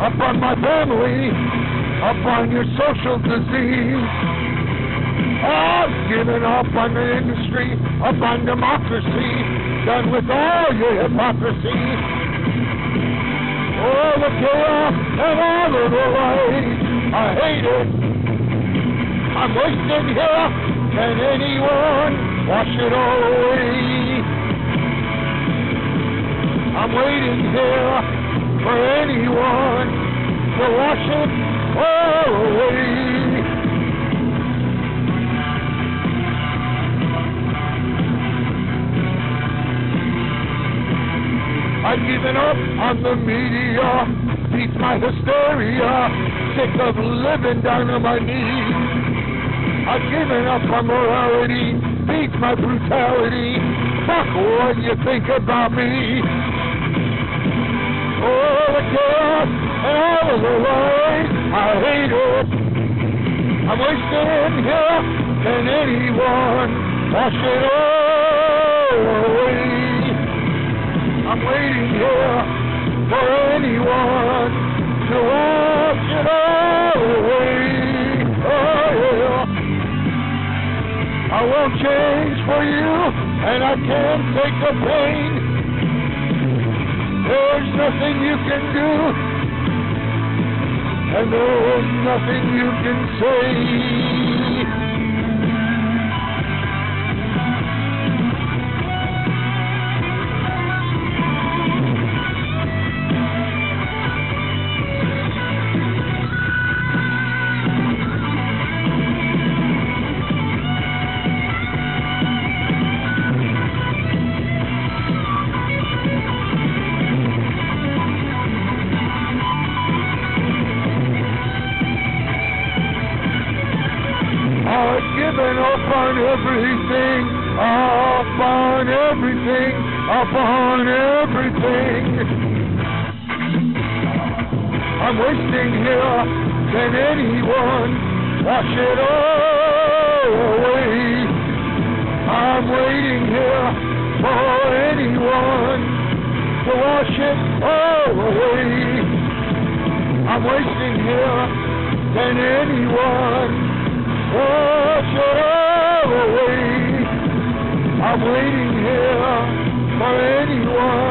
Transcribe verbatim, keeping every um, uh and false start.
up on my family, up on your social disease. I've given up on the industry, up on democracy, done with all your hypocrisy. Oh, the chaos and all of the lies, I hate it. I'm wasting here, can anyone wash it all away? I'm waiting here for anyone to wash it all away. I've given up on the media, beats my hysteria, sick of living down on my knees. I've given up on morality, beats my brutality, fuck what you think about me. Oh, the chaos and all of the lies, I hate it. I'm wasting here, can anyone wash it all away? I'm waiting here for anyone to wash it all away. Oh yeah. I won't change for you, and I can't take the pain. There's nothing you can do, and there's nothing you can say. I've given up on everything, up on everything, up on everything. I'm wasting here, can anyone wash it all away? I'm waiting here for anyone to wash it all away. I'm wasting here, can anyone wash it all away? I'm waiting here for anyone